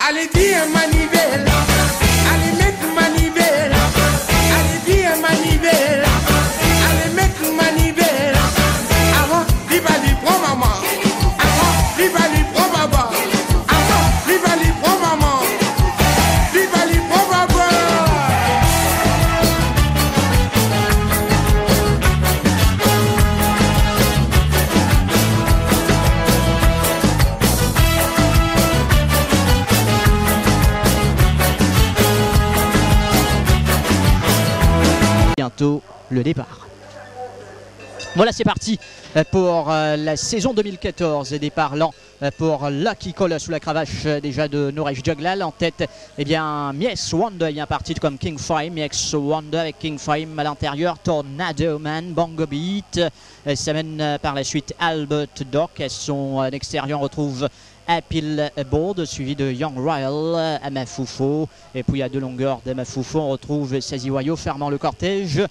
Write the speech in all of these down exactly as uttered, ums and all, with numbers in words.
Allez dire manivelle, allez mettre manivelle, allez dire manivelle, allez mettre manivelle. Avant, viva les pro maman, avant, viva les pro baba, avant, viva les pro maman, viva les pro baba. Bientôt le départ. Voilà, c'est parti pour la saison deux mille quatorze. Départ lent pour Lucky Color sous la cravache déjà de Nuresh Jaglal. En tête, eh bien, Mies Wonder, il y a un parti comme King Fime. Mies Wonder avec King Fime à l'intérieur. Tornado Man, Bongo Beat. Ça mène par la suite Albert Dock. À son extérieur, on retrouve Apple Board, suivi de Young Royal, Amafufo. Et puis à deux longueurs d'Amafufo, on retrouve Saziwayo fermant le cortège.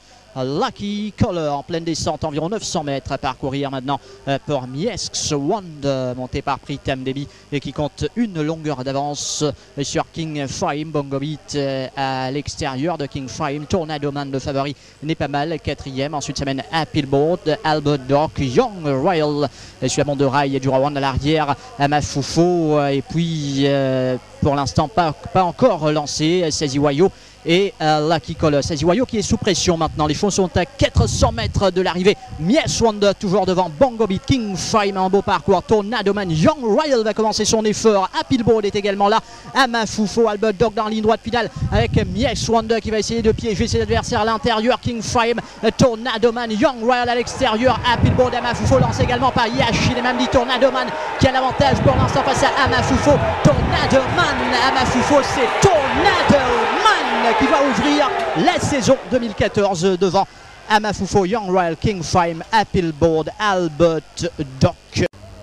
Lucky Color en pleine descente, environ neuf cents mètres à parcourir maintenant pour Mies Wonder, monté par Pritam Devi et qui compte une longueur d'avance sur King Fime. Bongo Beat à l'extérieur de King Fime. Tornado Man, le favori, n'est pas mal, quatrième. Ensuite, ça mène Apple Board, Albert Dock, Young Royal, suivant de rail et du Rowan à l'arrière, Amafufo. Et puis, euh, pour l'instant, pas, pas encore lancé, Saziwayo et euh, Lucky Color. Saziwayo qui est sous pression maintenant. Les fonds sont à quatre cents mètres de l'arrivée. Mies Wonder toujours devant. Bongo Beat, King Fime en beau parcours. Tornado Man, Young Royal va commencer son effort. Happy Board est également là. Amafufo, Albert Dock dans la ligne droite finale avec Mies Wonder qui va essayer de piéger ses adversaires à l'intérieur. King Fime, Tornado Man, Young Royal à l'extérieur. Happy Board, Amafufo lancé également par Yashi. Les mêmes dit Tornado Man qui a l'avantage pour l'instant face à Amafufo. Tornado Man, Amafufo, c'est Tornado Man qui va ouvrir la saison deux mille quatorze devant Amafufo, Young Royal, King Fime, Apple Board, Albert Dock.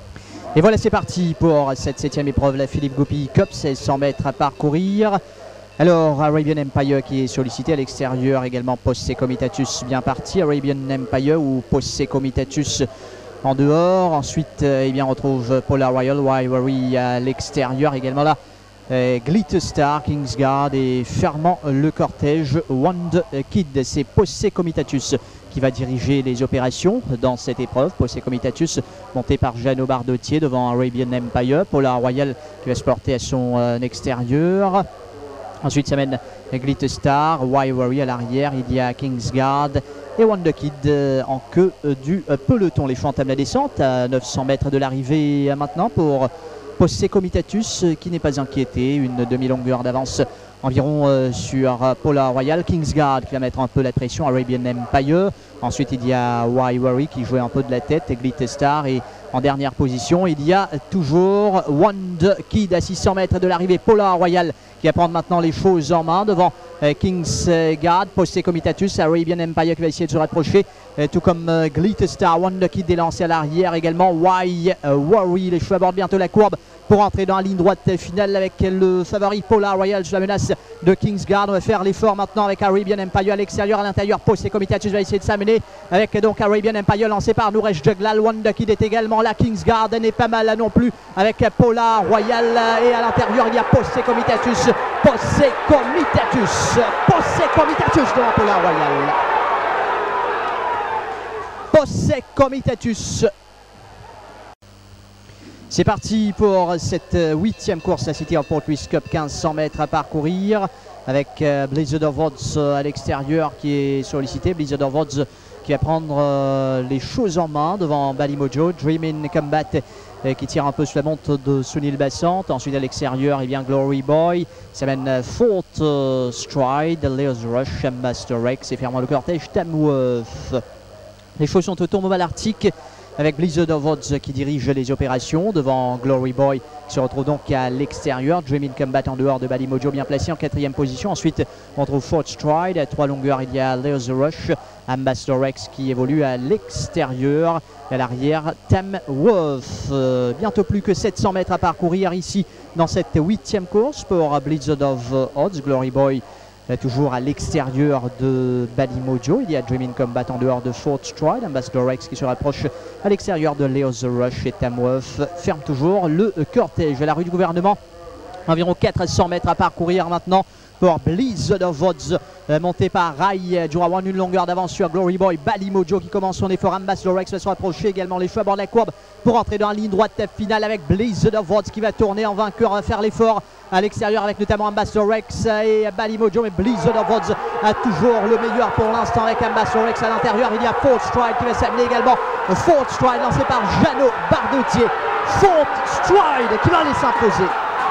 Et voilà, c'est parti pour cette septième épreuve, la Philippe Goupil Cup, seize cents mètres à parcourir. Alors Arabian Empire qui est sollicité à l'extérieur, également Posse Comitatus bien parti. Arabian Empire ou Posse Comitatus en dehors. Ensuite, eh bien, on retrouve Polar Royal, Wiwery à l'extérieur également là. Euh, Glitter Star, Kingsguard et fermant le cortège Wand Kid. C'est Posse Comitatus qui va diriger les opérations dans cette épreuve. Posse Comitatus monté par Jeannot Bardottier devant Arabian Empire. Polar Royal qui va se porter à son euh, extérieur. Ensuite, ça mène Glitter Star, Wiwery à l'arrière. Il y a Kingsguard et Wand Kid euh, en queue euh, du euh, peloton. Les chevaux entament la descente à neuf cents mètres de l'arrivée euh, maintenant pour Posse Comitatus qui n'est pas inquiété, une demi-longueur d'avance environ euh, sur euh, Polar Royal. Kingsguard qui va mettre un peu la pression, Arabian Empire. Ensuite il y a Wiwery qui jouait un peu de la tête, Glitter Star, et en dernière position il y a toujours Wand Kid à six cents mètres de l'arrivée. Polar Royal qui va prendre maintenant les choses en main devant euh, Kingsguard, Posse Comitatus, Arabian Empire qui va essayer de se rapprocher, euh, tout comme euh, Glitter Star. Wand Kid est lancé à l'arrière également. Wiwery, les chevaux abordent bientôt la courbe pour entrer dans la ligne droite finale avec le favori Polar Royal sous la menace de Kingsguard. On va faire l'effort maintenant avec Arabian Empire à l'extérieur, à l'intérieur Posse Comitatus va essayer de s'amener avec donc Arabian Empire lancé par Nuresh Jaglal. Wand Kid est également là. Kingsguard n'est pas mal là non plus avec Polar Royal, et à l'intérieur il y a Posse Comitatus. Posse Comitatus, Posse Comitatus devant Polar Royal. Posse Comitatus. C'est parti pour cette huitième course, la City of Port Louis Cup, quinze cents mètres à parcourir avec euh, Blizzard of Odds à l'extérieur qui est sollicité. Blizzard of Odds qui va prendre euh, les choses en main devant Balimojo. Dream in Combat euh, qui tire un peu sous la montre de Sunil Bassant. Ensuite à l'extérieur il vient Glory Boy. Ça mène euh, Fort euh, Stride, Leo's Rush, Master Rex et fermant le cortège Tamworth. Les chevaux sont au tour Mobile Arctic avec Blizzard of Odds qui dirige les opérations devant Glory Boy qui se retrouve donc à l'extérieur. Dream in Combat en dehors de Balimojo bien placé en quatrième position. Ensuite on trouve Fort Stride. À trois longueurs il y a Leo's Rush, Ambassador Rex qui évolue à l'extérieur. Et à l'arrière Tamworth. Euh, bientôt plus que sept cents mètres à parcourir ici dans cette huitième course pour Blizzard of Odds. Glory Boy Là, toujours à l'extérieur de Balimojo. Il y a Dream in Combat en dehors de Fort Stride. Ambassador Rex qui se rapproche à l'extérieur de Leo's Rush et Tamworth ferme toujours le cortège. À la rue du gouvernement, Environ quatre cents mètres à parcourir maintenant pour Blizzard of Odds, euh, monté par Rai Jurawan, une longueur d'avance sur Glory Boy. Bali Mojo qui commence son effort. Ambassador Rex va se rapprocher également, les choix à bord de la courbe pour entrer dans la ligne droite finale avec Blizzard of Odds qui va tourner en vainqueur, va faire l'effort à l'extérieur avec notamment Ambassador Rex et Bali Mojo. Mais Blizzard of Odds a toujours le meilleur pour l'instant avec Ambassador Rex à l'intérieur. Il y a Fourth Stride qui va s'amener également. Fourth Stride lancé par Jeannot Bardotier. Fourth Stride qui va aller s'imposer.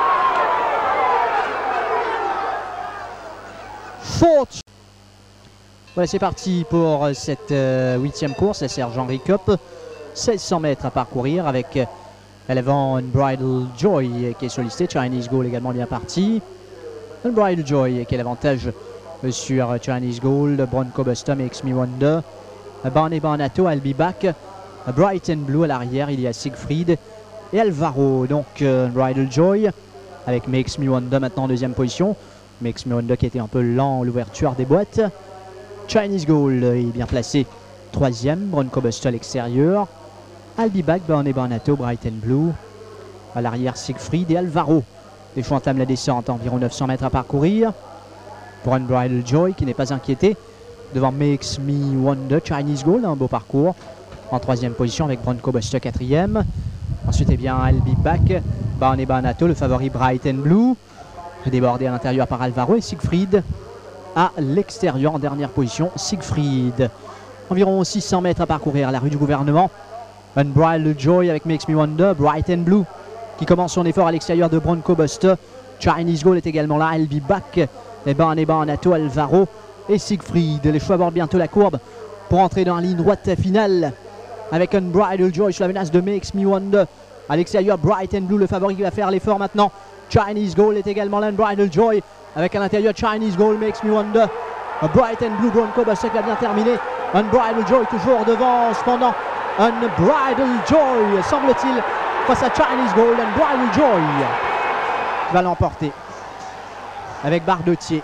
Fourth. Voilà, c'est parti pour cette euh, huitième course, la Serge-Henri Cup. seize cents mètres à parcourir avec euh, à l'avant Unbridled Joy euh, qui est sollicité. Chinese Goal également bien parti. Unbridled Joy qui a l'avantage euh, sur euh, Chinese Goal. Bronco Buster, Makes Me Wonder. Euh, Barney Barnato, I'll Be Back. Euh, Bright and Blue à l'arrière, il y a Siegfried et Alvaro. Donc euh, Unbridled Joy avec Makes Me Wonder maintenant en deuxième position. Makes Me Wonder qui était un peu lent à l'ouverture des boîtes. Chinese Goal est bien placé troisième. Bronco Buster à l'extérieur. I'll Be Back, Barney Barnato, Bright and Blue. À l'arrière Siegfried et Alvaro. Les choix entament la descente, environ neuf cents mètres à parcourir. Pour Unbridled Joy qui n'est pas inquiété. Devant Makes Me Wonder, Chinese Goal, un beau parcours. En troisième position avec Bronco Buster quatrième. Ensuite, eh bien, I'll Be Back, Barney Barnato, le favori Bright and Blue. Débordé à l'intérieur par Alvaro et Siegfried à l'extérieur en dernière position. Siegfried. Environ six cents mètres à parcourir à la rue du gouvernement. Unbridled Joy avec Makes Me Wonder. Bright and Blue qui commence son effort à l'extérieur de Bronco Buster. Chinese Goal est également là. I'll Be Back. Et Barney Barnato, Alvaro et Siegfried. Les choix abordent bientôt la courbe pour entrer dans la ligne droite finale avec Unbridled Joy sur la menace de Makes Me Wonder. À l'extérieur, Bright and Blue, le favori qui va faire l'effort maintenant. Chinese Goal est également là. Unbridled Joy avec à l'intérieur Chinese Goal, Makes Me Wonder. Bright and Blue, Bronco Buster qui va bien terminer. Unbridled Joy toujours devant cependant. Unbridled Joy semble-t-il face à Chinese Goal. Unbridled Joy va l'emporter avec Bardotier.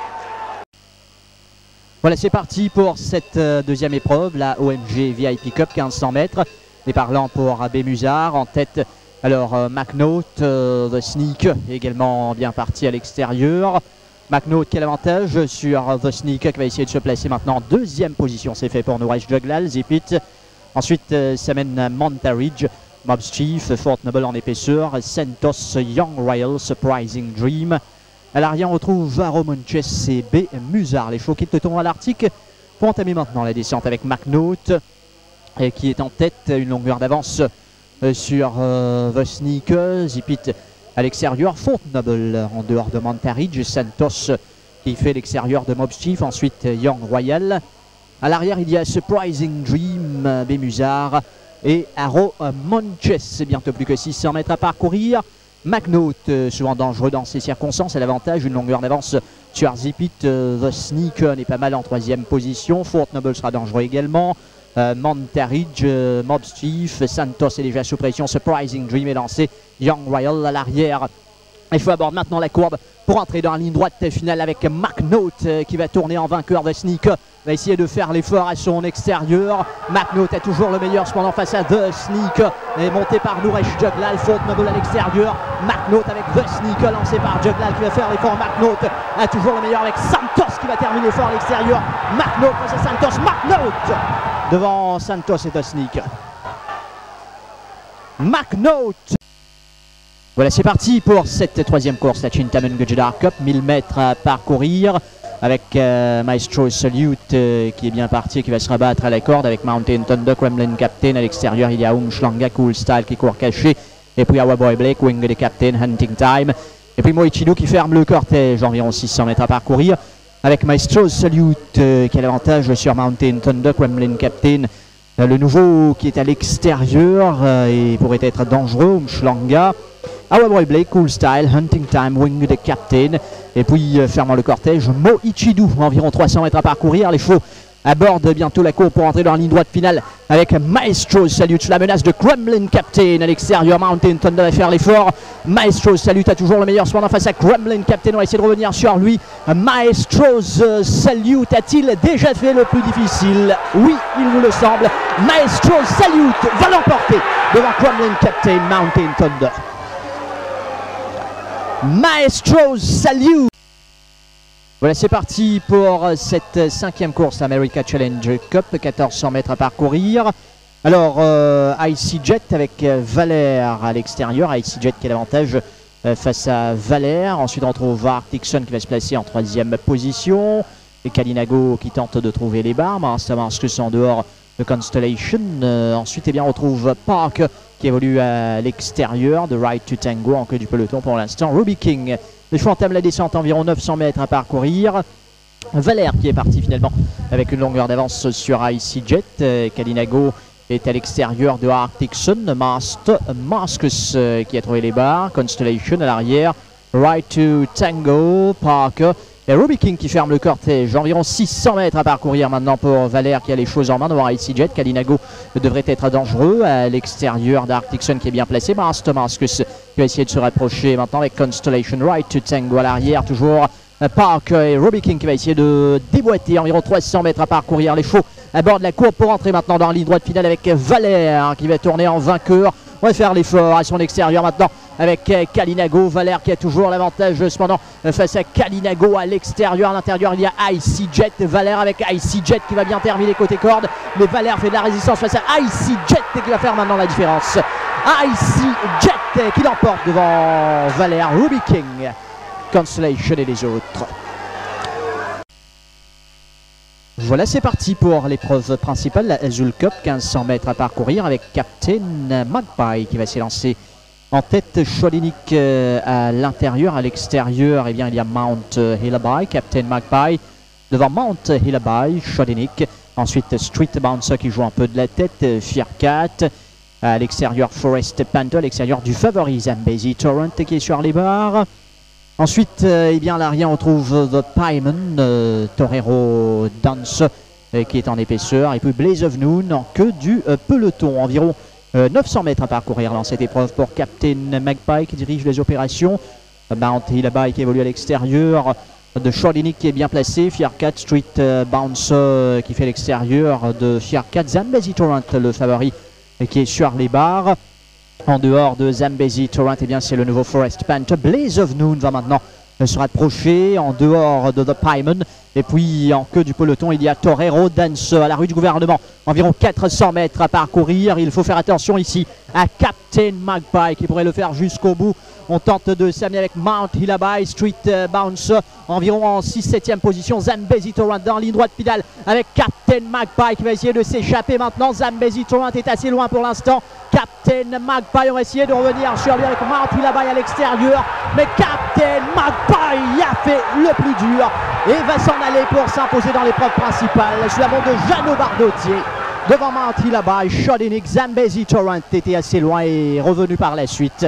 Voilà, c'est parti pour cette euh, deuxième épreuve, la O M G V I P Cup, quinze cents mètres. Les parlants pour Abbé Musard en tête. Alors euh, McNaught, euh, The Sneak également bien parti à l'extérieur. McNaught qui a l'avantage sur euh, The Sneak qui va essayer de se placer maintenant en deuxième position. C'est fait pour Nourish Juglal, Zipit. Ensuite euh, s'amène Montaridge, Mobs Chief, Fort Noble en épaisseur, Santos, Young Royal, Surprising Dream. À l'arrière on retrouve Varo Monches et B Musard. Les chevaux qui te tombent à l'Arctique pour entamer maintenant la descente avec McNaught et qui est en tête, une longueur d'avance sur euh, The Sneak, Zipit à l'extérieur, Fort Noble en dehors de Montaridge, Santos qui fait l'extérieur de Mobs Chief, ensuite Young Royal. À l'arrière il y a Surprising Dream, Bémusard et Arrow Monches. Bientôt plus que six cents mètres à parcourir. McNaught, souvent dangereux dans ces circonstances, a l'avantage, une longueur d'avance sur Zipit. The Sneak n'est pas mal en troisième position. Fort Noble sera dangereux également. Euh, Montaridge, euh, Mobs Chief, Santos est déjà sous pression, Surprising Dream est lancé, Young Royal à l'arrière. Il faut aborder maintenant la courbe pour entrer dans la ligne droite finale avec McNaught euh, qui va tourner en vainqueur. The Sneak va essayer de faire l'effort à son extérieur. McNaught est toujours le meilleur cependant face à The Sneak, est monté par Nourish Juglal, Fort Noble à l'extérieur. McNaught avec The Sneak lancé par Juglal qui va faire l'effort. McNaught a toujours le meilleur avec Santos qui va terminer l'effort à l'extérieur. McNaught face à Santos, McNaught devant Santos et The Sneak. McNaught. Voilà, c'est parti pour cette troisième course, la Chintamon Gujarat Cup, mille mètres à parcourir avec euh, Maestro Salute euh, qui est bien parti, qui va se rabattre à la corde avec Mountain Thunder, Kremlin Captain. À l'extérieur, il y a Umshlanga, Cool Style qui court caché. Et puis Our Boy Blake, Wing the Captain, Hunting Time. Et puis Moichido qui ferme le cortège, environ six cents mètres à parcourir avec Maestro Salute euh, qui a l'avantage sur Mountain Thunder, Kremlin Captain. Euh, le nouveau qui est à l'extérieur euh, et pourrait être dangereux, Umshlanga. Our Boy Blake, Cool Style, Hunting Time, Wing the Captain. Et puis, euh, fermant le cortège, Moichidu, environ trois cents mètres à parcourir. Les chevaux abordent bientôt la courbe pour entrer dans la ligne droite finale avec Maestro Salute sous la menace de Kremlin Captain. À l'extérieur, Mountain Thunder va faire l'effort. Maestro Salute a toujours le meilleur cependant face à Kremlin Captain. On va essayer de revenir sur lui. Maestro Salute a-t-il déjà fait le plus difficile? Oui, il nous le semble. Maestro Salute va l'emporter devant Kremlin Captain, Mountain Thunder. Maestro Salute. Voilà, c'est parti pour cette cinquième course America Challenge Cup, quatorze cents mètres à parcourir. Alors, euh, Icy Jet avec Valère à l'extérieur. Icy Jet qui a l'avantage euh, face à Valère. Ensuite, on retrouve Arctic Sun qui va se placer en troisième position. Et Kalinago qui tente de trouver les barres. Ça marche que c'est en dehors de Constellation. Euh, ensuite, eh bien, on retrouve Park qui évolue à l'extérieur de Right to Tango en queue du peloton pour l'instant. Ruby King, le choix entame la descente, environ neuf cents mètres à parcourir. Valère qui est parti finalement avec une longueur d'avance sur Icy Jet. Euh, Kalinago est à l'extérieur de Arctic Sun. Mast, Mascus euh, qui a trouvé les barres. Constellation à l'arrière. Right to Tango, Park. Et Ruby King qui ferme le cortège. Environ six cents mètres à parcourir maintenant pour Valère qui a les choses en main devant Icy Jet. Kalinago devrait être dangereux à l'extérieur d'Arctic Sun qui est bien placé. Mast Mascus qui va essayer de se rapprocher maintenant avec Constellation. Right to Tango à l'arrière. Toujours Park et Ruby King qui va essayer de déboîter. Environ trois cents mètres à parcourir. Les chevaux à bord de la courbe pour entrer maintenant dans la ligne droite finale avec Valère qui va tourner en vainqueur. On va faire l'effort à son extérieur maintenant avec Kalinago. Valère qui a toujours l'avantage cependant face à Kalinago à l'extérieur. À l'intérieur, il y a Icy Jet. Valère avec Icy Jet qui va bien terminer côté corde. Mais Valère fait de la résistance face à Icy Jet qui va faire maintenant la différence. Icy Jet qui l'emporte devant Valère, Ruby King, Constellation et les autres. Voilà, c'est parti pour l'épreuve principale, la Azul Cup, quinze cents mètres à parcourir avec Captain Magpie qui va s'élancer en tête. Cholinik à l'intérieur, à l'extérieur, eh bien, il y a Mount Hillaby, Captain Magpie devant Mount Hillaby, Cholinik. Ensuite, Street Bouncer qui joue un peu de la tête, Fiercat. À l'extérieur, Forest Panther, à l'extérieur du favori Zambezi Torrent qui est sur les barres. Ensuite, euh, eh bien, à l'arrière, on trouve The Pyman, euh, Torero Dance euh, qui est en épaisseur. Et puis Blaze of Noon en queue du euh, peloton. Environ euh, neuf cents mètres à parcourir dans cette épreuve pour Captain Magpie qui dirige les opérations. Euh, Mount Hillaby qui évolue à l'extérieur. De Cholinik qui est bien placé. Fiercat, Street euh, Bouncer euh, qui fait l'extérieur de Fiercat. Zambezi Torrent, le favori euh, qui est sur les barres. En dehors de Zambezi Torrent, eh bien, c'est le nouveau Forest Panther. Blaze of Noon va maintenant se rapprocher en dehors de The Pyman. Et puis en queue du peloton, il y a Torero Dance à la rue du gouvernement. Environ quatre cents mètres à parcourir. Il faut faire attention ici à Captain Magpie qui pourrait le faire jusqu'au bout. On tente de s'amener avec Mount Hillaby, Street euh, Bounce, environ en six septième position. Zambezi Torrent dans ligne droite pédale avec Captain Magpie qui va essayer de s'échapper maintenant. Zambezi Torrent est assez loin pour l'instant. Captain Magpie, on va essayer de revenir sur lui avec Mount Hillaby à l'extérieur. Mais Captain Magpie a fait le plus dur et va s'en aller pour s'imposer dans l'épreuve principale sous la montre de Jeannot Bardotier. Devant Mount Hillaby, Cholinik, Zambezi Torrent était assez loin et est revenu par la suite.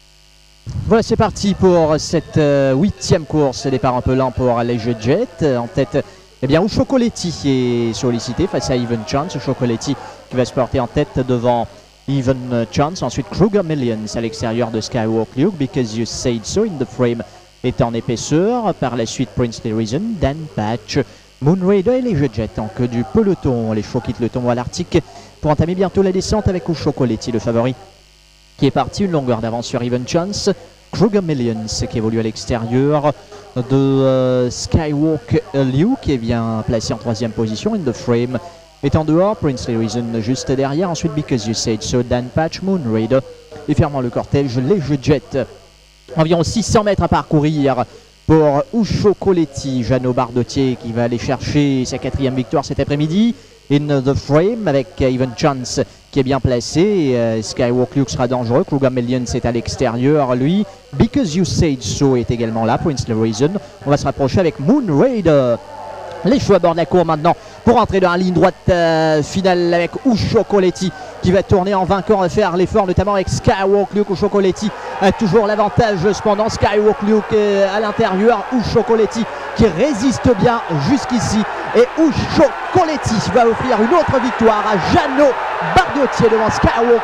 Voilà, c'est parti pour cette euh, huitième course. Départ un peu lent pour les Jeux Jet. En tête, eh bien, Usho Colletti est sollicité face à Even Chance. Usho Colletti qui va se porter en tête devant Even Chance. Ensuite, Kruger Millions à l'extérieur de Skywalk Luke. Because You Said So in the Frame est en épaisseur. Par la suite, Princely Reason, Dan Patch, Moon Raider et les Jeux Jet en queue du peloton. Les chevaux quittent le tombeau à l'Arctique pour entamer bientôt la descente avec Usho Colletti, le favori, qui est parti une longueur d'avance sur Even Chance. Kruger Millions qui évolue à l'extérieur de euh, Skywalk Liu qui est bien placé en troisième position. In the Frame est en dehors. Princely Reason juste derrière. Ensuite, Because You Said So, Dan Patch, Moon Raider. Et fermant le cortège, les Jeux Jet. Environ six cents mètres à parcourir pour Usho Colletti. Jeannot Bardotier qui va aller chercher sa quatrième victoire cet après-midi. In the Frame avec Even Chance qui est bien placé. Euh, Skywalk Luke sera dangereux. Kruger Millions est à l'extérieur, lui. Because You Said So est également là. Princely Reason. On va se rapprocher avec Moon Raider. Les chevaux à bord de la cour maintenant pour entrer dans la ligne droite euh, finale avec Usho Colletti qui va tourner en vainqueur, va faire l'effort notamment avec Skywalk Luke. Usho Colletti a toujours l'avantage cependant. Skywalk Luke euh, à l'intérieur. Usho Colletti qui résiste bien jusqu'ici. Et Usho Colletti va offrir une autre victoire à Jeannot Bardotier devant Skywalk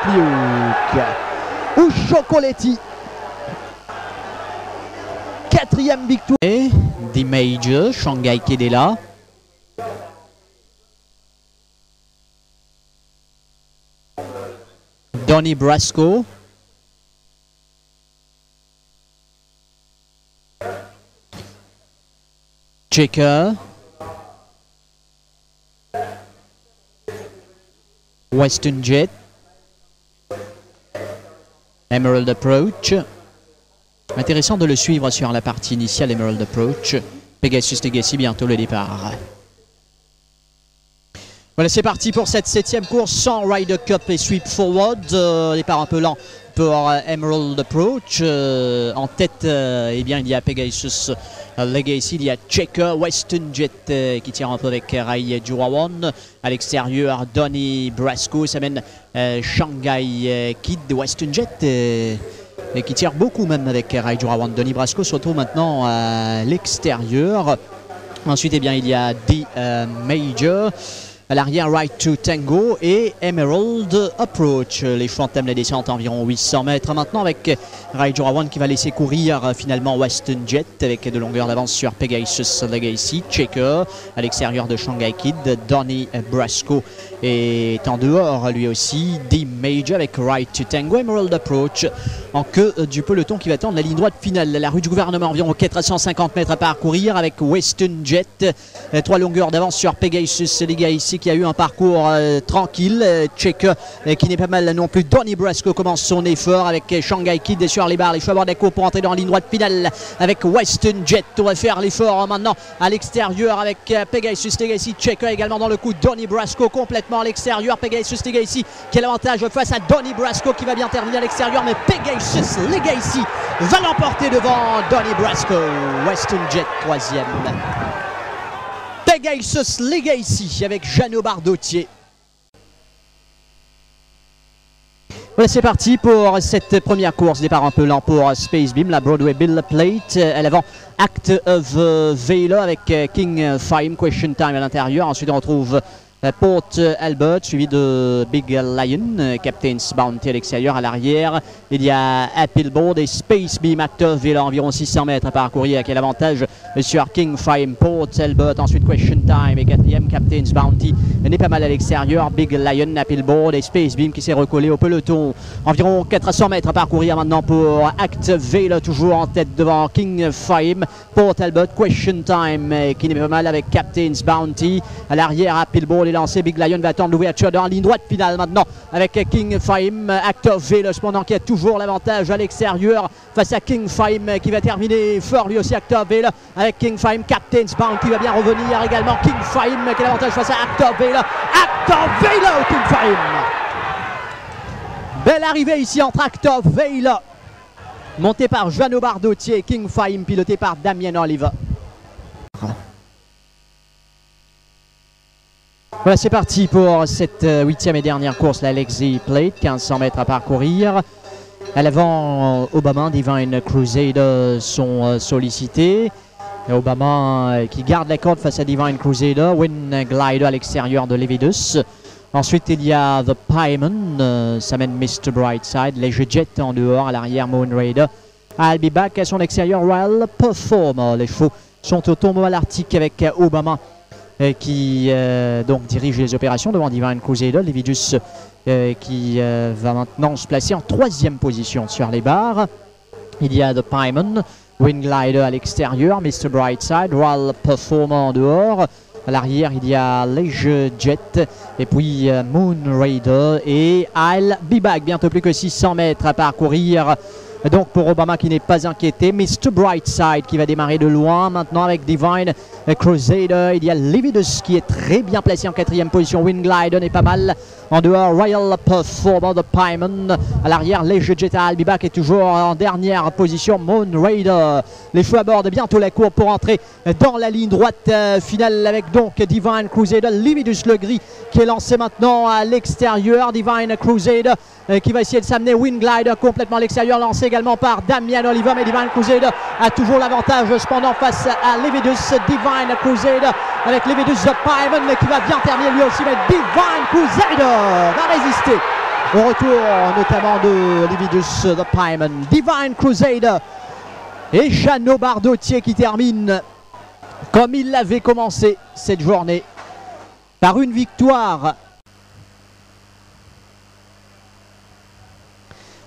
Luke. Usho Colletti, quatrième victoire. Et The Major, Shanghai Kedela. Donny Brasco. Checker. Western Jet. Emerald Approach. Intéressant de le suivre sur la partie initiale Emerald Approach. Pegasus Legacy, bientôt le départ. Voilà, c'est parti pour cette septième course sans Ryder Cup et Sweep Forward. Euh, départ un peu lent pour euh, Emerald Approach. Euh, en tête, euh, eh bien, il y a Pegasus Legacy, il y a Checker, Western Jet euh, qui tire un peu avec Rai Jurawan. À l'extérieur, Donny Brasco, ça mène euh, Shanghai euh, Kid, Western Jet. Euh, Et qui tire beaucoup même avec Rai Jurawan. Donny Brasco se retrouve maintenant à l'extérieur. Ensuite, eh bien, il y a D euh, Major. À l'arrière, Right to Tango et Emerald Approach. Les choix entament la descente à environ huit cents mètres. Maintenant avec Rai Jurawan qui va laisser courir euh, finalement Western Jet avec de longueurs d'avance sur Pegasus Legacy. Checker à l'extérieur de Shanghai Kid. Donny Brasco est en dehors lui aussi. D Major avec Right to Tango. Emerald Approach en queue du peloton qui va attendre la ligne droite finale. La rue du gouvernement, environ quatre cent cinquante mètres à parcourir avec Western Jet. Trois longueurs d'avance sur Pegasus Legacy qui a eu un parcours euh, tranquille. Euh, Checker euh, qui n'est pas mal non plus. Donny Brasco commence son effort avec euh, Shanghai Kid sur les barres. Les choix à bord des cours pour entrer dans la ligne droite finale avec Western Jet. On va faire l'effort maintenant à l'extérieur avec euh, Pegasus Legacy. Checker également dans le coup. Donny Brasco complètement à l'extérieur. Pegasus Legacy qui a l'avantage face à Donny Brasco qui va bien terminer à l'extérieur. Mais Pegasus Legacy va l'emporter devant Donny Brasco. Western Jet troisième. Pegasus Legacy avec Jeannot Bardottier. Voilà, c'est parti pour cette première course. Départ un peu lent pour Space Beam, la Broadway Bill Plate. À l'avant, Act of Vela avec King Fime, Question Time à l'intérieur. Ensuite, on retrouve Port Albert, suivi de Big Lion, Captain's Bounty à l'extérieur. À l'arrière, il y a Appleboard et Space Beam, Actor Vela, environ six cents mètres à parcourir. À quel avantage sur King Fime, Port Albert. Ensuite, Question Time et quatrième, Captain's Bounty n'est pas mal à l'extérieur. Big Lion, Appleboard et Space Beam qui s'est recollé au peloton. Environ quatre cents mètres à parcourir maintenant pour Act Vela, toujours en tête devant King Fime, Port Albert, Question Time qui n'est pas mal avec Captain's Bounty. À l'arrière, Appleboard est lancé. Big Lion va attendre l'ouverture dans la ligne droite finale maintenant avec King Fime. Actor Vela cependant qui a toujours l'avantage à l'extérieur face à King Fime qui va terminer fort lui aussi. Actor Vela avec King Fime. Captain's Bounty va bien revenir également. King Fime qui a l'avantage face à Actor Vela. Actor Vela ou King Fime. Belle arrivée ici entre Actor Vela monté par Jeannot Bardottier et King Fime piloté par Damien Oliva. Voilà, c'est parti pour cette huitième et dernière course, la Lexi Plate, quinze cents mètres à parcourir. À l'avant, Obama, Divine Crusader sont sollicités. Et Obama qui garde la corde face à Divine Crusader. Wind Glider à l'extérieur de Levidus. Ensuite, il y a The Pyman, euh, ça mène mister Brightside. Les Jet en dehors, à l'arrière, Moon Raider. I'll be back à son extérieur, Royal Performer. Les chevaux sont au tombeau à l'Arctique avec Obama euh, qui euh, donc dirige les opérations devant Divine Crusader. Levidus euh, qui euh, va maintenant se placer en troisième position sur les barres. Il y a The Pyman, Wind Glider à l'extérieur, mister Brightside, Royal Performer en dehors. À l'arrière, il y a Leisure Jet et puis euh, Moon Raider et I'll be back. Bientôt plus que six cents mètres à parcourir. Donc pour Obama qui n'est pas inquiété, mister Brightside qui va démarrer de loin maintenant avec Divine Crusader. Il y a Levidus qui est très bien placé en quatrième position. Wind Glider n'est pas mal. En dehors, Royal Performer de Pyman. À l'arrière, Leisure Jet à Albibac est toujours en dernière position. Moon Raider. Les chevaux abordent bientôt la courbe pour entrer dans la ligne droite euh, finale avec donc Divine Crusader. Levidus le gris qui est lancé maintenant à l'extérieur. Divine Crusader euh, qui va essayer de s'amener. Wind Glider complètement à l'extérieur, lancé également par Damien Oliva. Mais Divine Crusader a toujours l'avantage cependant face à Levidus. Divine Crusader avec Levidus de Pyman qui va bien terminer lui aussi. Mais Divine Crusader va résister au retour notamment de Levidus de Pyman. Divine Crusader et Jeannot Bardottier qui termine comme il l'avait commencé cette journée par une victoire.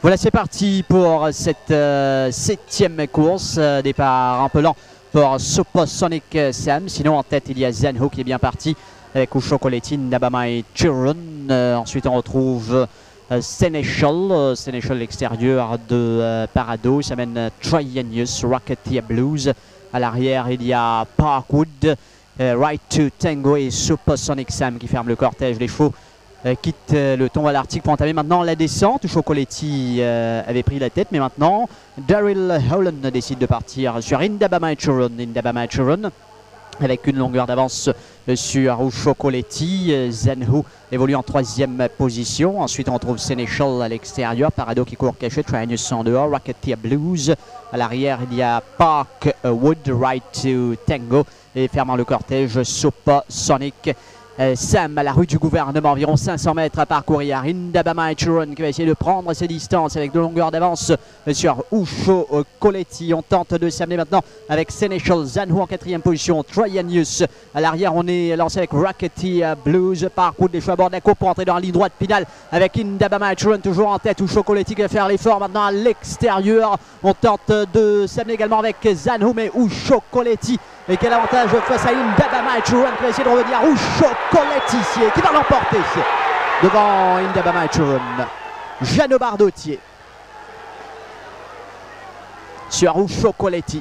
Voilà, c'est parti pour cette euh, septième course. Euh, départ un peu lent pour Supersonic Sam. Sinon, en tête, il y a Zanho qui est bien parti avec Usho Coletti, Nabama et Chiron. Euh, ensuite, on retrouve euh, Seneschal. Euh, Seneschal, l'extérieur de euh, Parado. Ça mène euh, Trianius, Rocketeer Blues. À l'arrière, il y a Parkwood, euh, Right to Tango et Supersonic Sam qui ferment le cortège. Les chevaux Euh, quitte euh, le tombeau à l'Arctique pour entamer maintenant la descente. Usho Coletti euh, avait pris la tête, mais maintenant Daryl Holland décide de partir sur Indabama et Chiron. Indabama et Chiron avec une longueur d'avance sur Usho Coletti. euh, Zanho évolue en troisième position. Ensuite on retrouve Seneschal à l'extérieur, Parado qui court caché, Trianus en dehors, Rocketeer Blues. À l'arrière il y a Parkwood, Right to Tango et fermant le cortège Supersonic Euh, Sam à la rue du gouvernement, environ cinq cents mètres à parcourir. Indabama et Chiron qui va essayer de prendre ses distances avec de longueurs d'avance sur Usho Coletti. On tente de s'amener maintenant avec Seneschal, Zanho en quatrième position, Trianius. À l'arrière, on est lancé avec Rocketeer Blues, Parkwood, les choix à bord de la course pour entrer dans la ligne droite finale avec Indabama et Chiron toujours en tête. Usho Coletti qui va faire l'effort maintenant à l'extérieur. On tente de s'amener également avec Zanho, mais Usho Coletti. Et quel avantage face à Indabama et Chiron qui va essayer de revenir. Usho Coletti qui va l'emporter devant Indabama et Chiron. Jeannot Bardottier sur Usho Coletti.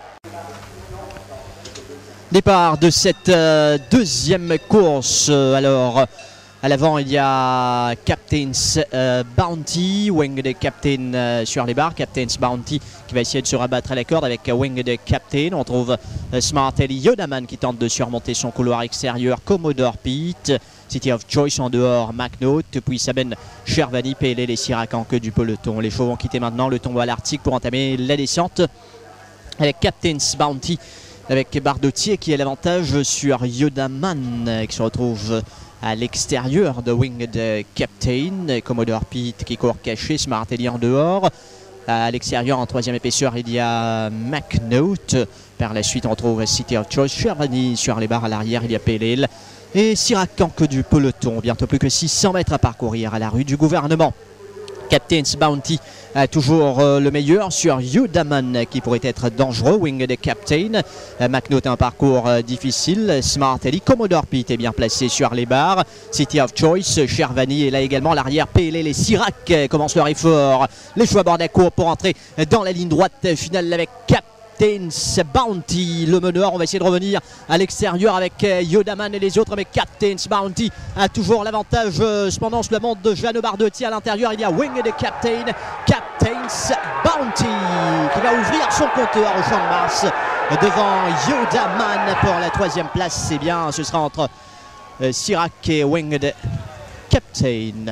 Départ de cette euh, deuxième course. Alors à l'avant il y a Captain's euh, Bounty, Winged Captain euh, sur les barres. Captain's Bounty qui va essayer de se rabattre à la corde avec euh, Winged Captain. On trouve euh, Smart Ellie Yodaman qui tente de surmonter son couloir extérieur, Commodore Pete, City of Choice en dehors, McNote, puis Saben Chervani, P L L et Sirac en queue du peloton. Les chevaux vont quitter maintenant le tombeau à l'Arctique pour entamer la descente avec Captain's Bounty avec Bardottier qui a l'avantage sur Yodaman euh, qui se retrouve à l'extérieur de Winged Captain, Commodore Pete qui court caché, Smart Ellie en dehors. À l'extérieur en troisième épaisseur il y a McNote. Par la suite on retrouve City of Choice, Chervani sur les barres. À l'arrière il y a P L L et Sirac en queue du peloton. Bientôt plus que six cents mètres à parcourir à la rue du gouvernement. Captain's Bounty a toujours euh, le meilleur sur Yodaman qui pourrait être dangereux. Winged Captain, euh, McNote a un parcours euh, difficile. Smart Ellie, Commodore Pete est bien placé sur les barres. City of Choice, Chervani est là également. L'arrière P L L et Sirac euh, commencent leur effort. Les choix à bord de la cour pour entrer dans la ligne droite finale avec Captain's Bounty, le meneur. On va essayer de revenir à l'extérieur avec Yodaman et les autres, mais Captain's Bounty a toujours l'avantage. Cependant, sous la montre de Jeannot Bardottier, à l'intérieur, il y a Winged Captain, Captain's Bounty qui va ouvrir son compteur au champ de Mars devant Yodaman pour la troisième place. C'est bien, ce sera entre euh, Sirac et Winged Captain.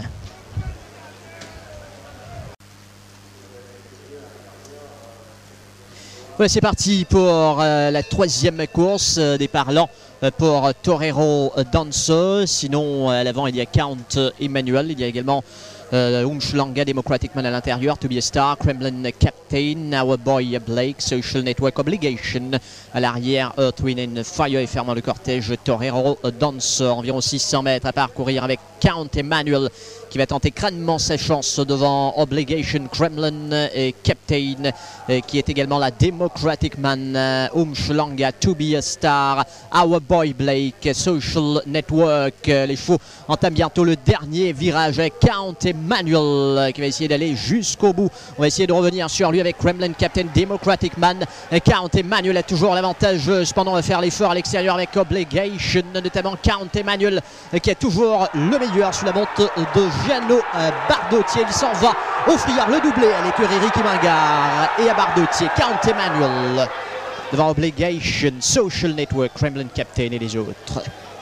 Voilà, c'est parti pour euh, la troisième course. Euh, départ lent euh, pour Torero Danso. Sinon, à l'avant, il y a Count Emmanuel. Il y a également euh, Umshlanga, Democratic Man à l'intérieur. To Be a Star, Kremlin Captain, Our Boy Blake, Social Network Obligation. À l'arrière, Earth, Wind and Fire et fermant le cortège Torero Danso. Environ six cents mètres à parcourir avec Count Emmanuel qui va tenter crânement sa chance devant Obligation, Kremlin et Captain et qui est également la Democratic Man, euh, Umshlanga, To Be a Star, Our Boy Blake, Social Network. Les chevaux entament bientôt le dernier virage avec Count Emmanuel euh, qui va essayer d'aller jusqu'au bout. On va essayer de revenir sur lui avec Kremlin, Captain, Democratic Man. Et Count Emmanuel a toujours l'avantage. Cependant, on va faire l'effort à l'extérieur avec Obligation, notamment Count Emmanuel euh, qui a toujours le meilleur sous la montre de Jeannot Bardottier. Il s'en va offrir le doublé à l'écurie Ricky Mingard et à Bardottier. Count Emmanuel devant Obligation, Social Network, Kremlin Captain et les autres.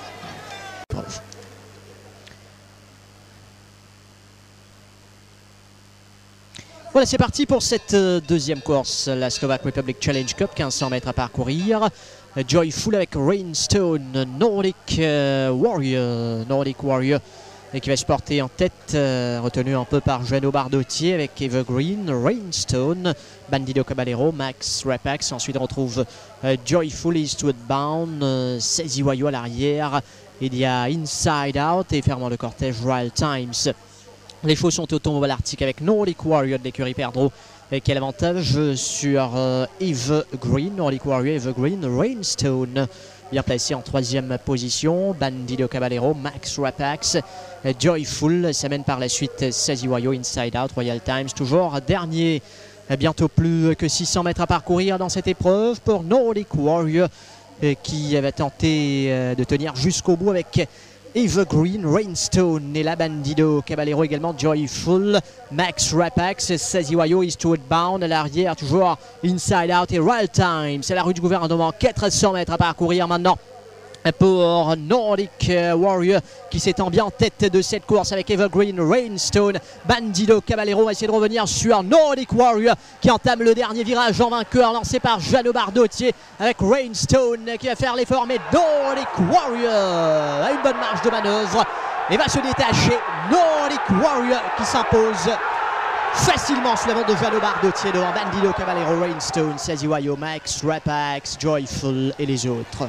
Voilà, c'est parti pour cette deuxième course, la Slovak Republic Challenge Cup, mille cinq cents mètres à parcourir. Joyful avec Rainstone, Nordic euh, Warrior, Nordic Warrior et qui va se porter en tête, euh, retenu un peu par Jeannot Bardottier avec Evergreen, Rainstone, Bandido Caballero, Max Rapax. Ensuite on retrouve euh, Joyful, Eastwood Bound, euh, Seziwayo à l'arrière. Il y a Inside Out et fermant le cortège Royal Times. Les chevaux sont automobile arctique avec Nordic Warrior de l'écurie Perdreau qui a l'avantage sur euh, Evergreen, Nordic Warrior, Evergreen, Rainstone bien placé en troisième position, Bandido Caballero, Max Rapax, Joyful s'amène par la suite Saziwayo, Inside Out, Royal Times toujours dernier, bientôt plus que six cents mètres à parcourir dans cette épreuve pour Nordic Warrior qui va tenter de tenir jusqu'au bout avec Evergreen, Rainstone et la Bandido Caballero également, Joyful, Max Rapax, Saziwayo, Eastwood Bound à l'arrière, toujours Inside Out et Royal Time. C'est la rue du gouvernement, quatre cents mètres à parcourir maintenant pour Nordic Warrior qui s'étend bien en tête de cette course avec Evergreen, Rainstone, Bandido Caballero va essayer de revenir sur Nordic Warrior qui entame le dernier virage en vainqueur lancé par Jeannot Bardottier avec Rainstone qui va faire l'effort, mais Nordic Warrior a une bonne marge de manœuvre et va se détacher. Nordic Warrior qui s'impose facilement sous la montre de Jeannot Bardottier devant Bandido Caballero, Rainstone, Saziwayo, Max Rapax, Joyful et les autres.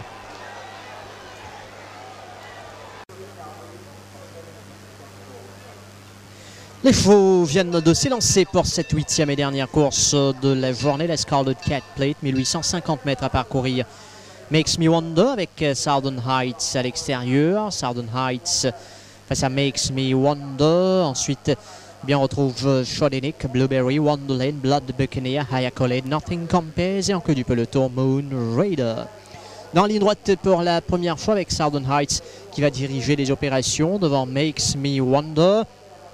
Les chevaux viennent de s'élancer pour cette huitième et dernière course de la journée, la Scarlet Cat Plate, mille huit cent cinquante mètres à parcourir. Makes Me Wonder avec Southern Heights à l'extérieur. Southern Heights face à Makes Me Wonder. Ensuite, eh bien, on retrouve Shodenick, Blueberry, Wonderland, Blood Buccaneer, High Accolade, Nothing Compares et en queue du peloton Moon Raider. Dans la ligne droite pour la première fois avec Southern Heights qui va diriger les opérations devant Makes Me Wonder.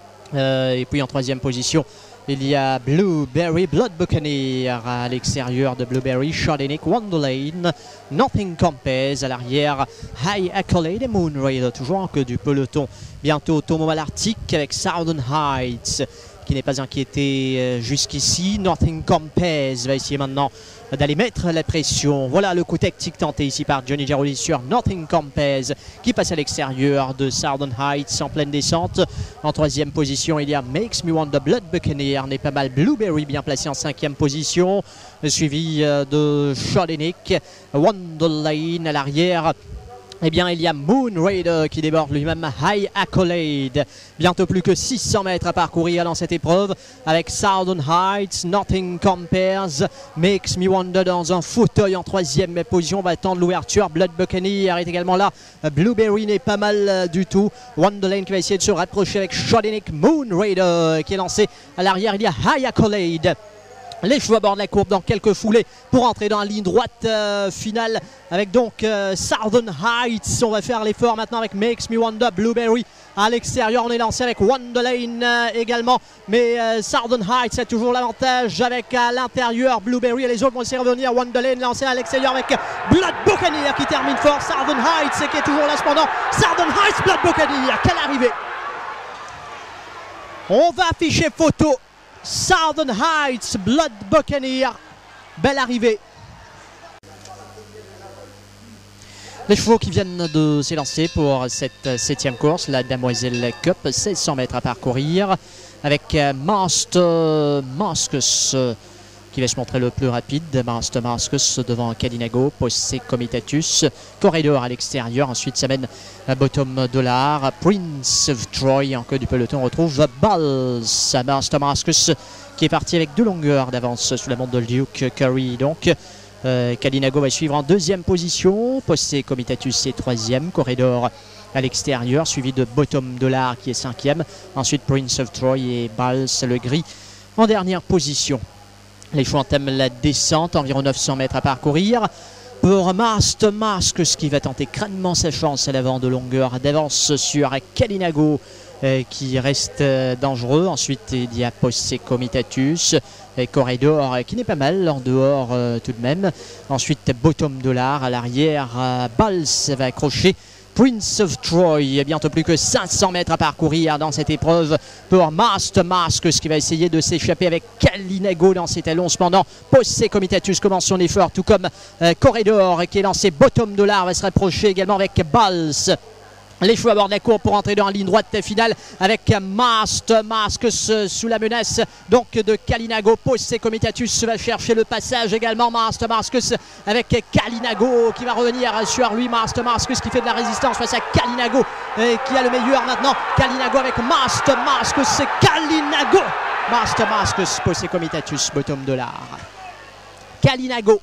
Euh, et puis en troisième position, il y a Blueberry, Blood Buccaneer à l'extérieur de Blueberry, Shodenick, Wonderland, Nothing Compares à l'arrière, High Accolade et Moon Raider toujours en queue du peloton. Bientôt automobile arctique avec Southern Heights qui n'est pas inquiété jusqu'ici. Nothing Compares va essayer maintenant d'aller mettre la pression. Voilà le coup tactique tenté ici par Johnny Giroldi sur Nothing Compares qui passe à l'extérieur de Southern Heights en pleine descente. En troisième position, il y a Makes Me Wonder, Blood Buccaneer n'est pas mal, Blueberry bien placé en cinquième position, suivi de Shodenick, Wonderland à l'arrière. Eh bien, il y a Moon Raider qui déborde lui-même, High Accolade. Bientôt plus que six cents mètres à parcourir dans cette épreuve avec Southern Heights, Nothing Compares, Makes Me Wonder dans un fauteuil en troisième position, va attendre l'ouverture. Blood Buccaneer est également là. Blueberry n'est pas mal du tout. Wonderland qui va essayer de se rapprocher avec Shodenick, Moon Raider qui est lancé à l'arrière. Il y a High Accolade. Les chevaux abordent la courbe dans quelques foulées pour entrer dans la ligne droite euh, finale avec donc euh, Southern Heights. On va faire l'effort maintenant avec Makes Me Wonder, Blueberry à l'extérieur. On est lancé avec Wonderland euh, également, mais euh, Southern Heights a toujours l'avantage avec à l'intérieur Blueberry et les autres vont essayer de revenir. Wonderland lancé à l'extérieur avec Blood Buccaneer qui termine fort. Southern Heights qui est toujours là cependant. Southern Heights, Blood Buccaneer, quelle arrivée! On va afficher photo. Southern Heights, Blood Buccaneer, belle arrivée. Les chevaux qui viennent de s'élancer pour cette septième course, la Damoiselle Cup, seize cents mètres à parcourir, avec Master Mascus qui va se montrer le plus rapide. Master Mascus devant Cadinago, Posse Comitatus, Corridor à l'extérieur. Ensuite, ça mène à Bottom Dollar, Prince of Troy. En queue du peloton, on retrouve Balls. Master Mascus qui est parti avec deux longueurs d'avance sous la montre de Duke Curry. Donc, euh, Cadinago va suivre en deuxième position. Posse Comitatus est troisième. Corridor à l'extérieur, suivi de Bottom Dollar qui est cinquième. Ensuite, Prince of Troy et Balls le gris en dernière position. Les chevaux entament la descente, environ neuf cents mètres à parcourir. Pour Master Mascus qui va tenter crânement sa chance à l'avant de longueur d'avance sur Cadinago euh, qui reste euh, dangereux. Ensuite, il y a Posse Comitatus, et Corridor euh, qui n'est pas mal en dehors euh, tout de même. Ensuite, Bottom Dollar à l'arrière. Euh, Balls va accrocher. Prince of Troy, bientôt plus que cinq cents mètres à parcourir dans cette épreuve pour Master Mascus qui va essayer de s'échapper avec Cadinago dans ses talons. Cependant, Posse Comitatus commence son effort, tout comme euh, Corridor qui est lancé. Bottom Dollar va se rapprocher également avec Balls. Les chevaux à bord de la courbe pour entrer dans la ligne droite finale avec Master Mascus sous la menace donc de Kalinago. Posse Comitatus va chercher le passage également. Master Mascus avec Kalinago qui va revenir sur lui. Master Mascus qui fait de la résistance face à Kalinago et qui a le meilleur maintenant. Kalinago avec Master Mascus, c'est Kalinago. Master Mascus, Posse Comitatus, bottom de l'art. Kalinago.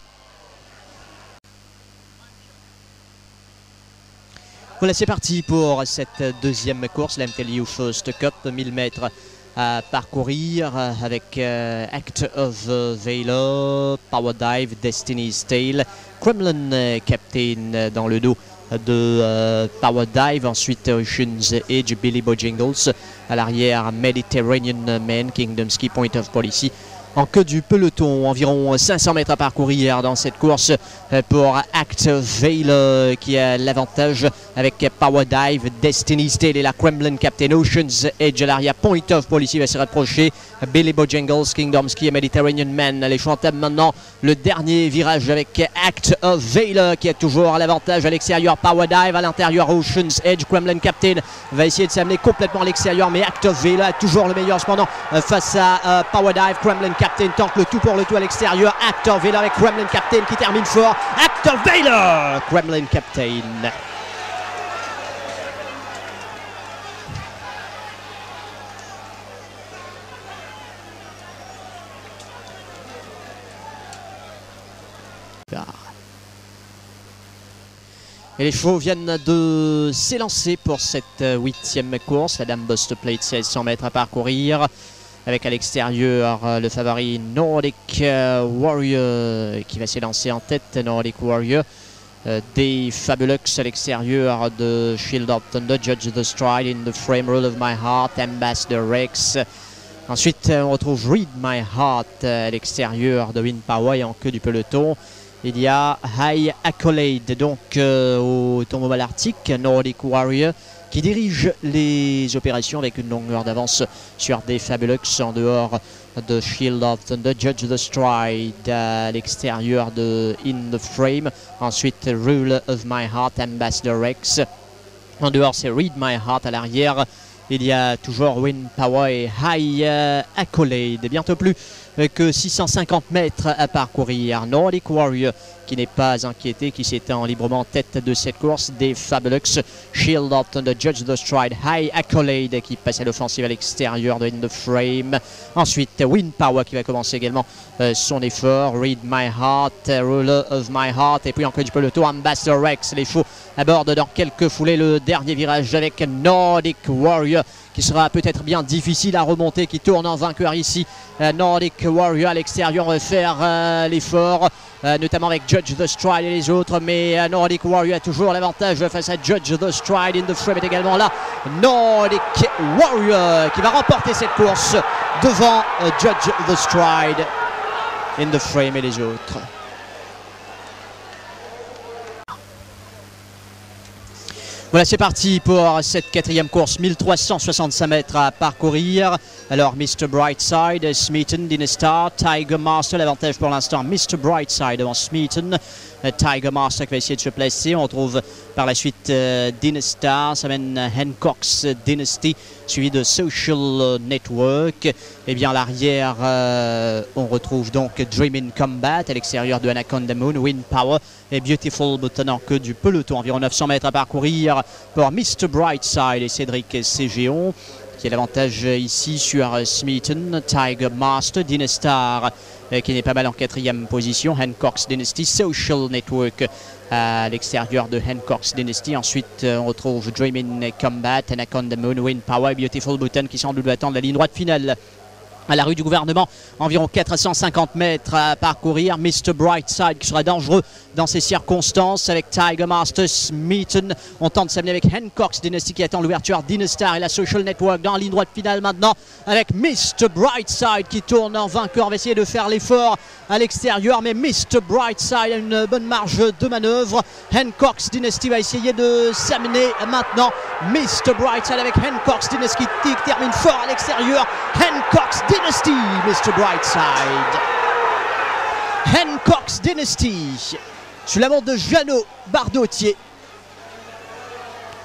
Voilà, c'est parti pour cette deuxième course, la M T L U First Cup, mille mètres à parcourir avec euh, Act of Valor, Power Dive, Destiny's Tale, Kremlin Captain dans le dos de euh, Power Dive, ensuite Ocean's Edge, Billy Bojangles, à l'arrière Mediterranean Man, Kingdom's Key, Point of Policy. En queue du peloton, environ cinq cents mètres à parcourir dans cette course pour Act Valor qui a l'avantage avec Power Dive, Destiny's Tale et la Kremlin Captain. Ocean's Edge à l'arrière, Point of Policy va se rapprocher, Billy Bojangles, Kingdom's Key et Mediterranean Man. Les chevaux entament maintenant le dernier virage avec Act of Valor qui a toujours l'avantage à l'extérieur. Power Dive à l'intérieur, Ocean's Edge, Kremlin Captain va essayer de s'amener complètement à l'extérieur, mais Act of Valor a toujours le meilleur cependant face à euh, Power Dive. Kremlin Captain tente le tout pour le tout à l'extérieur. Act of Valor avec Kremlin Captain qui termine fort. Act of Valor, Kremlin Captain. Et les chevaux viennent de s'élancer pour cette huitième course. La Dame Buster Plate, seize cents mètres à parcourir. Avec à l'extérieur le favori Nordic Warrior qui va s'élancer en tête. Nordic Warrior. Euh, des Fabulux à l'extérieur de Shield of Thunder, Judge the Stride, In the Frame, Rule of My Heart, Ambassador Rex. Ensuite, on retrouve Read My Heart à l'extérieur de Wind Power et en queue du peloton. Il y a High Accolade, donc euh, au tombeau malartique, Nordic Warrior, qui dirige les opérations avec une longueur d'avance sur des Fabulux en dehors de Shield of Thunder, Judge the Stride à l'extérieur de In the Frame. Ensuite, Rule of My Heart, Ambassador Rex. En dehors, c'est Read My Heart à l'arrière. Il y a toujours Wind Power et High euh, Accolade. Bientôt plus que six cent cinquante mètres à parcourir. Nordic Warrior qui n'est pas inquiété, qui s'étend librement en tête de cette course. Des Fabulux, Shield of Thunder, Judge the Stride, High Accolade qui passe à l'offensive à l'extérieur de In the Frame. Ensuite, Wind Power qui va commencer également euh, son effort. Read My Heart, Ruler of My Heart. Et puis en queue du peloton, Ambassador Rex. Les chevaux abordent dans quelques foulées le dernier virage avec Nordic Warrior qui sera peut-être bien difficile à remonter, qui tourne en vainqueur ici. Euh, Nordic Warrior à l'extérieur va faire euh, l'effort, euh, notamment avec Judge the Stride et les autres, mais euh, Nordic Warrior a toujours l'avantage face à Judge the Stride. In the Frame est également là. Nordic Warrior qui va remporter cette course devant euh, Judge the Stride, In the Frame et les autres. Voilà, c'est parti pour cette quatrième course, mille trois cent soixante-cinq mètres à parcourir. Alors, mister Brightside, Smeaton, Dinestar, Tiger Master, l'avantage pour l'instant, mister Brightside devant Smeaton. Tiger Master qui va essayer de se placer. On trouve par la suite euh, Dinestar, ça mène Hancock's Dynasty, suivi de Social Network. Et bien à l'arrière, euh, on retrouve donc Dream in Combat, à l'extérieur de Anaconda Moon, Wind Power et Beautiful Button en queue du peloton. Environ neuf cents mètres à parcourir pour mister Brightside et Cédric Ségéon, qui a l'avantage ici sur Smeaton. Tiger Master, Dinestar qui n'est pas mal en quatrième position. Hancock's Dynasty, Social Network à l'extérieur de Hancock's Dynasty. Ensuite, on retrouve Dream in Combat, Anaconda Moon, Wind Power, Beautiful Button qui semble attendre la ligne droite finale. À la rue du gouvernement, environ quatre cent cinquante mètres à parcourir. mister Brightside qui sera dangereux dans ces circonstances avec Tiger Master, Smeaton. On tente de s'amener avec Hancock's Dynasty qui attend l'ouverture d'Inestar et la Social Network dans la ligne droite finale maintenant avec mister Brightside qui tourne en vainqueur. On va essayer de faire l'effort à l'extérieur, mais mister Brightside a une bonne marge de manœuvre. Hancock's Dynasty va essayer de s'amener maintenant. mister Brightside avec Hancock's Dynasty qui termine fort à l'extérieur. Hancock's Dynasty, mister Brightside. Hancock's Dynasty, sous la montre de Jeannot Bardottier,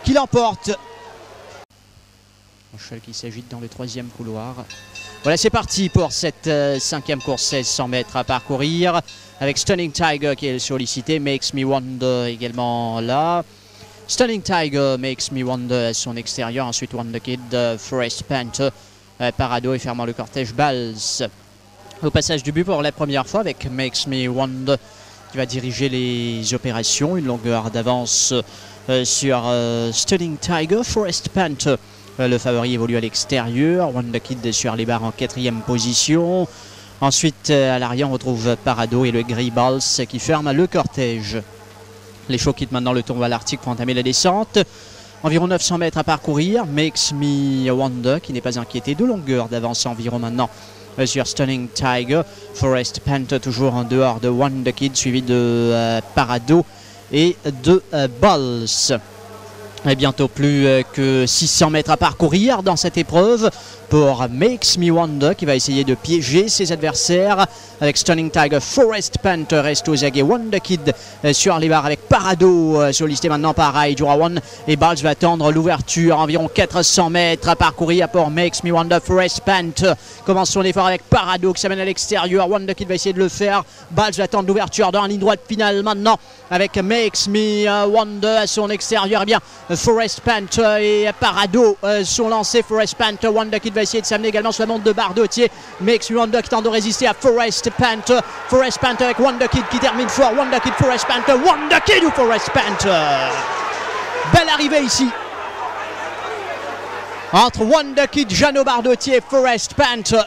qui l'emporte. Rochelle qui s'agite dans le troisième couloir. Voilà, c'est parti pour cette euh, cinquième course, seize cents mètres à parcourir. Avec Stunning Tiger qui est sollicité, Makes Me Wonder également là. Stunning Tiger, Makes Me Wonder à son extérieur. Ensuite Wonder Kid, uh, Forest Panther, uh, Parado et fermant le cortège Balz. Au passage du but pour la première fois avec Makes Me Wonder qui va diriger les opérations. Une longueur d'avance uh, sur uh, Stunning Tiger, Forest Panther. Uh, le favori évolue à l'extérieur. Wonder Kid sur les barres en quatrième position. Ensuite, à l'arrière, on retrouve Parado et le Gris Balz qui ferment le cortège. Les chevaux quittent maintenant le tournoi à l'Arctique pour entamer la descente. Environ neuf cents mètres à parcourir. Makes Me Wonder qui n'est pas inquiété. De longueur d'avance environ maintenant sur Stunning Tiger. Forest Panther toujours en dehors de Wonder Kid, suivi de euh, Parado et de euh, Balz. Et bientôt plus que six cents mètres à parcourir dans cette épreuve pour Makes Me Wonder qui va essayer de piéger ses adversaires avec Stunning Tiger. Forest Panther reste aux aguets. Wonder Kid sur les barres avec Parado sollicité maintenant par Aijurawan et Balz va attendre l'ouverture. Environ quatre cents mètres à parcourir pour Makes Me Wonder. Forest Panther commence son effort avec Parado qui s'amène à l'extérieur. Wonder Kid va essayer de le faire. Balz va attendre l'ouverture dans la ligne droite finale maintenant avec Makes Me Wonder à son extérieur. Eh bien, Forest Panther et Parado sont lancés. Forest Panther, Wonder Kid va essayer de s'amener également sur la montre de Bardotier. Makes Me Wonder qui tente de résister à Forest Panther. Forest Panther avec Wonder Kid qui termine fort. Wonder Kid, Forest Panther, Wonder Kid ou Forest Panther. Belle arrivée ici entre Wonder Kid, Jeannot Bardotier et Forest Panther.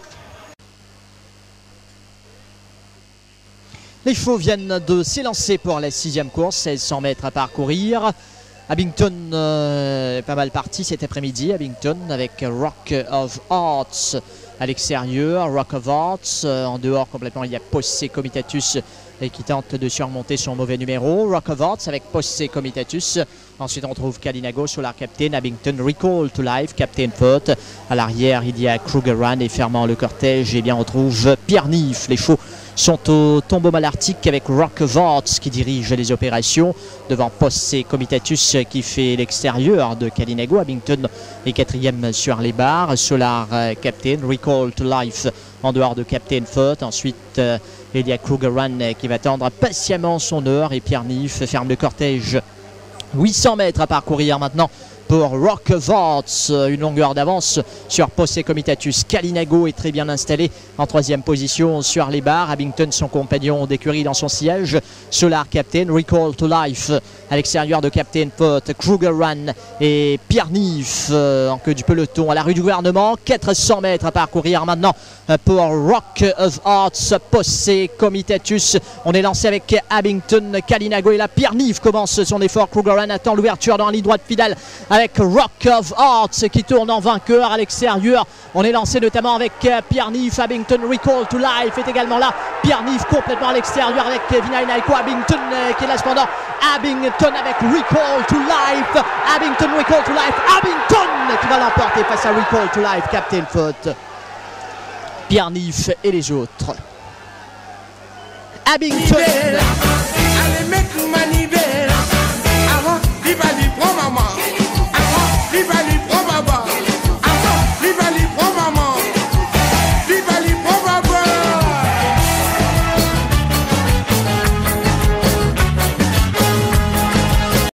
Les chevaux viennent de s'élancer pour la sixième course, seize cents mètres à parcourir. Abington euh, est pas mal parti cet après-midi. Abington avec Rock of Arts à l'extérieur. Rock of Arts euh, en dehors complètement. Il y a Posse Comitatus et qui tente de surmonter son mauvais numéro. Rock of Arts avec Posse Comitatus. Ensuite on trouve Kalinago, Solar Captain, Abington, Recall to Life, Captain Foot. À l'arrière il y a Krugerrun et fermant le cortège, et bien on trouve Pierre Nif. Les chevaux sont au tombeau malartique avec Rock of Arts qui dirige les opérations devant Posse Comitatus qui fait l'extérieur de Kalinago. Abington est quatrième sur les barres. Solar Captain, Recall to Life en dehors de Captain Foot. Ensuite euh, il y a Krugerrun qui va attendre patiemment son heure et Pierre Nif ferme le cortège. huit cents mètres à parcourir maintenant pour Rock of Arts, une longueur d'avance sur Posse Comitatus. Kalinago est très bien installé en troisième position sur les barres. Abington, son compagnon d'écurie dans son siège. Solar Captain, Recall to Life à l'extérieur de Captain Pot. Krugerrun et Pierre Nif euh, en queue du peloton à la rue du gouvernement. quatre cents mètres à parcourir maintenant pour Rock of Arts, Posse Comitatus. On est lancé avec Abington, Kalinago et là Pierre Nif commence son effort. Krugerrun attend l'ouverture dans la ligne droite finale avec Rock of Arts qui tourne en vainqueur à l'extérieur. On est lancé notamment avec Pierre Nif. Abington, Recall to Life est également là. Pierre Nif complètement à l'extérieur avec Vinay Naiko. Abington qui est là cependant. Abington avec Recall to Life. Abington, Recall to Life. Abington qui va l'emporter face à Recall to Life. Captain Foot, Pierre Nif et les autres. Abington.